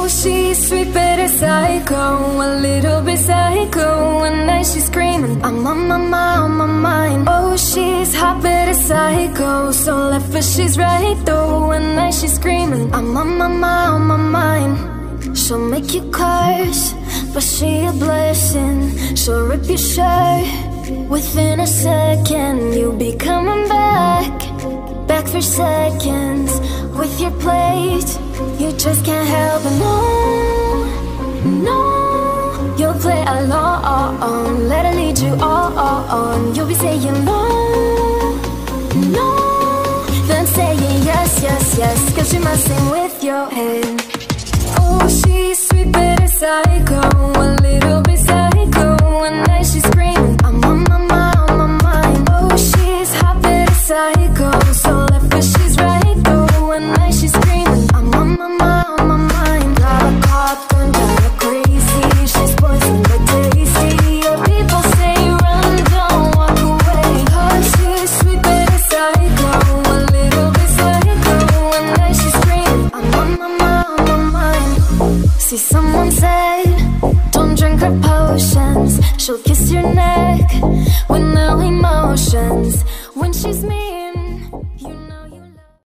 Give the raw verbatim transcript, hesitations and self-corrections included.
Oh, she's sweet but a psycho, a little bit psycho. One night she's screaming, I'm on my mind, on my mind. Oh, she's hot but a psycho, so left but she's right though. One night she's screaming, I'm on my mind, on my mind. She'll make you curse, but she a blessing. She'll rip your shirt within a second. You'll be coming back, back for seconds. With your plate, you just can't help it. No, no, you'll play along. Let her lead you on. You'll be saying no, no, then saying yes, yes, yes, cause you're messing with your head. Oh, she's sweet but a psycho, a little bit psycho. One night she's screaming, I'm on my mind, on my mind. Oh, she's hot but a psycho, so left but she's right though. One night she's screaming, I'm on my mind, on my mind. Got a cop, turned kinda crazy. She's poison but tasty. Your people say run, don't walk away. Oh, she's sweet but a psycho, a little bit psycho. One night she's screaming, I'm on my mind, on my mind. See, someone said, don't drink her potions. She'll kiss your neck with no emotions. When she's me